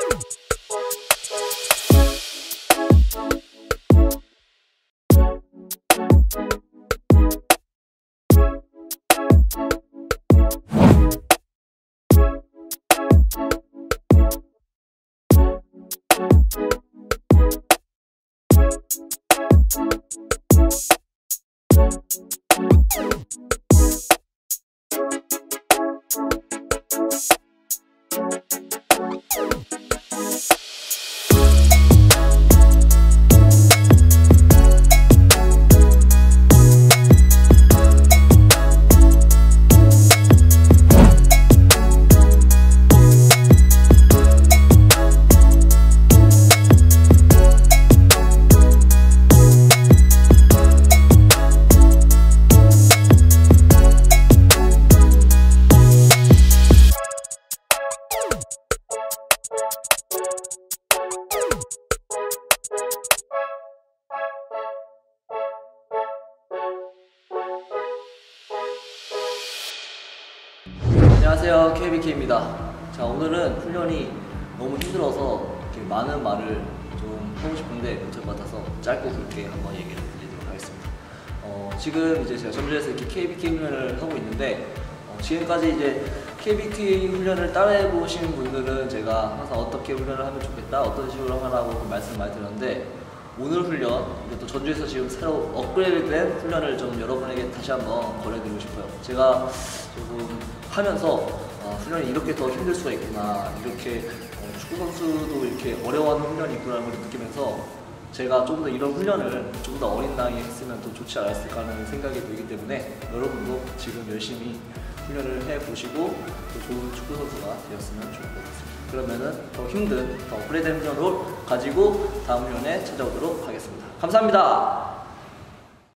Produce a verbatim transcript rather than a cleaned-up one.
안녕하세요, 케이비케이입니다. 자, 오늘은 훈련이 너무 힘들어서 이렇게 많은 말을 좀 하고 싶은데 못할 것 같아서 짧고 굵게 한번 얘기를 드리도록 하겠습니다. 어, 지금 이제 제가 전주에서 이렇게 케이비케이 훈련을 하고 있는데 어, 지금까지 이제 케이비케이 훈련을 따라해 보신 분들은 제가 항상 어떻게 훈련을 하면 좋겠다, 어떤 식으로 하라고 말씀 많이 드렸는데 오늘 훈련, 또 전주에서 지금 새로 업그레이드된 훈련을 좀 여러분에게 다시 한번 권해드리고 싶어요. 제가 조금 하면서 어, 훈련이 이렇게 더 힘들 수가 있구나, 이렇게 어, 축구 선수도 이렇게 어려워하는 훈련이 있구나라는 걸 느끼면서 제가 좀 더 이런 훈련을 좀 더 어린 나이에 했으면 더 좋지 않았을까 하는 생각이 들기 때문에 여러분도 지금 열심히 훈련을 해보시고 또 좋은 축구 선수가 되었으면 좋을 것 같습니다. 그러면은 더 힘든, 더 업그레이드된 훈련을 가지고 다음 훈련에 찾아오도록 하겠습니다. 감사합니다.